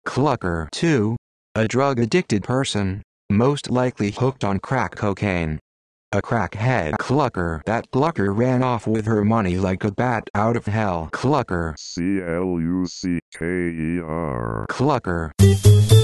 Clucker 2. A drug-addicted person, most likely hooked on crack cocaine. A crackhead clucker. That clucker ran off with her money like a bat out of hell. Clucker. C-L-U-C-K-E-R. Clucker.